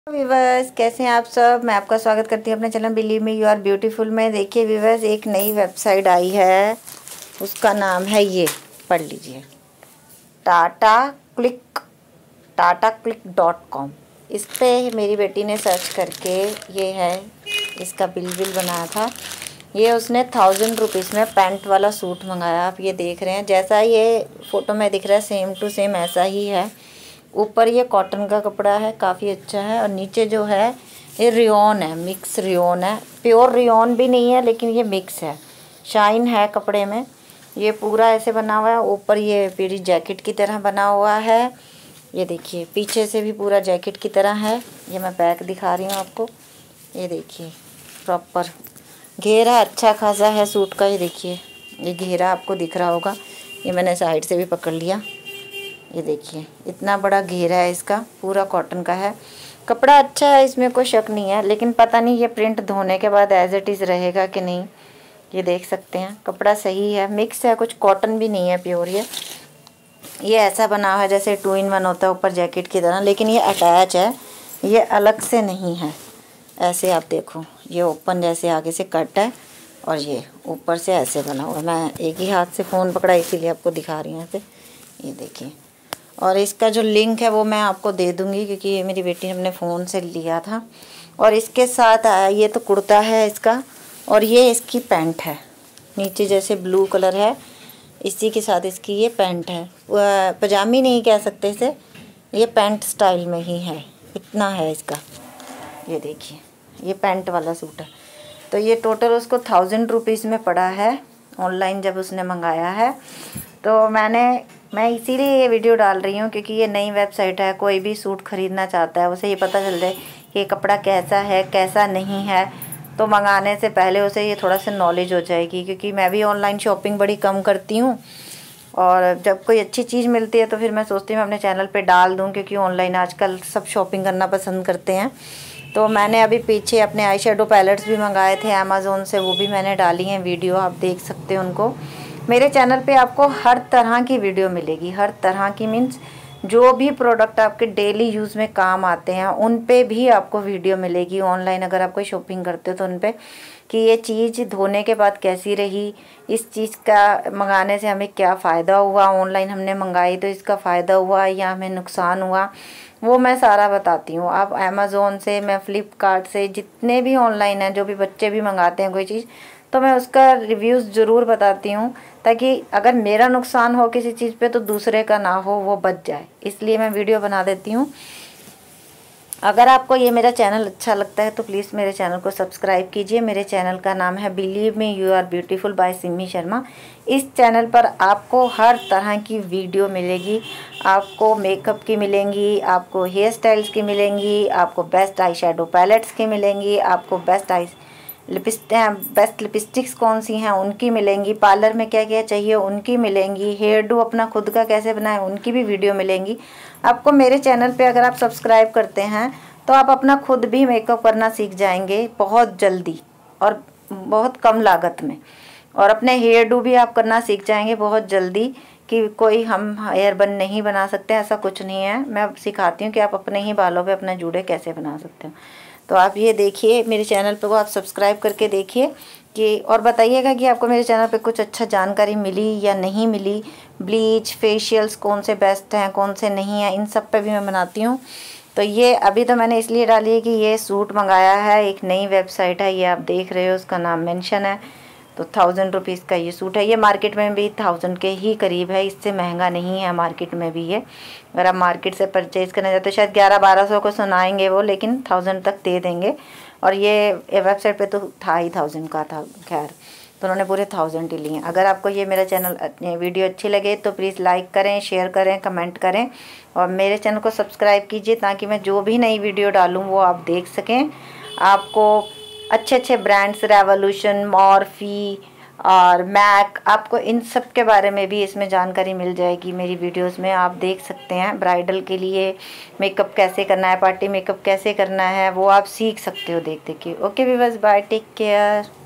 Viewers, कैसे हैं आप सब। मैं आपका स्वागत करती हूँ अपने channel believe me you are beautiful में। देखिए व्यूवर्स, एक नई वेबसाइट आई है, उसका नाम है, ये पढ़ लीजिए, tatacliq.com। इस पर मेरी बेटी ने सर्च करके ये है, इसका बिल बनाया था। ये उसने 1000 रुपीज़ में पैंट वाला सूट मंगाया। आप ये देख रहे हैं, जैसा ये फ़ोटो में दिख रहा है सेम टू सेम ऐसा ही है। ऊपर ये कॉटन का कपड़ा है, काफ़ी अच्छा है। और नीचे जो है ये रियोन है, मिक्स रियोन है, प्योर रियोन भी नहीं है लेकिन ये मिक्स है, शाइन है कपड़े में। ये पूरा ऐसे बना हुआ है, ऊपर ये पूरी जैकेट की तरह बना हुआ है। ये देखिए पीछे से भी पूरा जैकेट की तरह है। ये मैं बैक दिखा रही हूँ आपको, ये देखिए प्रॉपर घेरा अच्छा खासा है सूट का। ये देखिए ये घेरा आपको दिख रहा होगा, ये मैंने साइड से भी पकड़ लिया। ये देखिए इतना बड़ा घेरा है इसका, पूरा कॉटन का है। कपड़ा अच्छा है, इसमें कोई शक नहीं है, लेकिन पता नहीं ये प्रिंट धोने के बाद एज इट इज़ रहेगा कि नहीं। ये देख सकते हैं कपड़ा सही है, मिक्स है, कुछ कॉटन भी नहीं है प्योर। ये ऐसा बना हुआ है जैसे 2 in 1 होता है ऊपर जैकेट की तरह, लेकिन ये अटैच है, ये अलग से नहीं है। ऐसे आप देखो, ये ओपन जैसे आगे से कट है और ये ऊपर से ऐसे बना हुआ है। मैं एक ही हाथ से फ़ोन पकड़ा इसीलिए आपको दिखा रही हूँ ऐसे। ये देखिए, और इसका जो लिंक है वो मैं आपको दे दूँगी, क्योंकि ये मेरी बेटी ने अपने फ़ोन से लिया था। और इसके साथ आया, ये तो कुर्ता है इसका, और ये इसकी पैंट है, नीचे जैसे ब्लू कलर है, इसी के साथ इसकी ये पैंट है। पजामी नहीं कह सकते इसे, ये पैंट स्टाइल में ही है, इतना है इसका। ये देखिए ये पैंट वाला सूट है। तो ये टोटल उसको 1000 रुपीज़ में पड़ा है ऑनलाइन जब उसने मंगाया है। तो मैं इसीलिए ये वीडियो डाल रही हूँ, क्योंकि ये नई वेबसाइट है। कोई भी सूट ख़रीदना चाहता है उसे ये पता चल जाए कि ये कपड़ा कैसा है कैसा नहीं है, तो मंगाने से पहले उसे ये थोड़ा सा नॉलेज हो जाएगी। क्योंकि मैं भी ऑनलाइन शॉपिंग बड़ी कम करती हूँ, और जब कोई अच्छी चीज़ मिलती है तो फिर मैं सोचती हूँ मैं अपने चैनल पे डाल दूँ, क्योंकि ऑनलाइन आजकल सब शॉपिंग करना पसंद करते हैं। तो मैंने अभी पीछे अपने आई शेडो पैलेट्स भी मंगाए थे अमेज़ोन से, वो भी मैंने डाली हैं वीडियो, आप देख सकते हैं उनको। मेरे चैनल पे आपको हर तरह की वीडियो मिलेगी, हर तरह की मीन्स जो भी प्रोडक्ट आपके डेली यूज़ में काम आते हैं उन पे भी आपको वीडियो मिलेगी। ऑनलाइन अगर आप कोई शॉपिंग करते हो तो उन पे, कि ये चीज़ धोने के बाद कैसी रही, इस चीज़ का मंगाने से हमें क्या फ़ायदा हुआ, ऑनलाइन हमने मंगाई तो इसका फ़ायदा हुआ या हमें नुकसान हुआ, वो मैं सारा बताती हूँ। आप अमेज़ोन से, मैं फ़्लिपकार्ट से, जितने भी ऑनलाइन हैं, जो भी बच्चे भी मंगाते हैं कोई चीज़, तो मैं उसका रिव्यूज़ ज़रूर बताती हूँ, ताकि अगर मेरा नुकसान हो किसी चीज़ पे तो दूसरे का ना हो, वो बच जाए, इसलिए मैं वीडियो बना देती हूँ। अगर आपको ये मेरा चैनल अच्छा लगता है तो प्लीज़ मेरे चैनल को सब्सक्राइब कीजिए। मेरे चैनल का नाम है believe me you are beautiful by Simi Sharma. इस चैनल पर आपको हर तरह की वीडियो मिलेगी, आपको मेकअप की मिलेंगी, आपको हेयर स्टाइल्स की मिलेंगी, आपको बेस्ट आई शेडो पैलेट्स की मिलेंगी, आपको बेस्ट लिपस्टिक्स कौन सी हैं उनकी मिलेंगी, पार्लर में क्या क्या चाहिए उनकी मिलेंगी, हेयर डू अपना खुद का कैसे बनाएं उनकी भी वीडियो मिलेंगी आपको। मेरे चैनल पे अगर आप सब्सक्राइब करते हैं तो आप अपना खुद भी मेकअप करना सीख जाएंगे बहुत जल्दी और बहुत कम लागत में, और अपने हेयर डू भी आप करना सीख जाएंगे बहुत जल्दी। कि कोई हम हेयर बन नहीं बना सकते, ऐसा कुछ नहीं है। मैं सिखाती हूँ कि आप अपने ही बालों पे अपने जूड़े कैसे बना सकते हो। तो आप ये देखिए मेरे चैनल पे को आप सब्सक्राइब करके देखिए कि, और बताइएगा कि आपको मेरे चैनल पे कुछ अच्छा जानकारी मिली या नहीं मिली। ब्लीच, फेशियल्स कौन से बेस्ट हैं कौन से नहीं हैं, इन सब पे भी मैं बनाती हूँ। तो ये अभी तो मैंने इसलिए डाली है कि ये सूट मंगाया है, एक नई वेबसाइट है, ये आप देख रहे हो, उसका नाम मेंशन है। तो 1000 रुपीज़ का ये सूट है। ये मार्केट में भी 1000 के ही करीब है, इससे महंगा नहीं है मार्केट में भी ये। अगर आप मार्केट से परचेज़ करने जाते तो शायद 1100-1200 को सुनाएंगे वो, लेकिन 1000 तक दे देंगे। और ये वेबसाइट पे तो था ही 1000 का था, खैर तो उन्होंने पूरे 1000 ही लिए। अगर आपको ये मेरा चैनल वीडियो अच्छी लगे तो प्लीज़ लाइक करें, शेयर करें, कमेंट करें, और मेरे चैनल को सब्सक्राइब कीजिए, ताकि मैं जो भी नई वीडियो डालूँ वो आप देख सकें। आपको अच्छे अच्छे ब्रांड्स, रेवोल्यूशन, मॉर्फी और मैक, आपको इन सब के बारे में भी इसमें जानकारी मिल जाएगी मेरी वीडियोस में, आप देख सकते हैं। ब्राइडल के लिए मेकअप कैसे करना है, पार्टी मेकअप कैसे करना है, वो आप सीख सकते हो देख देख के। Okay viewers, bye, take care.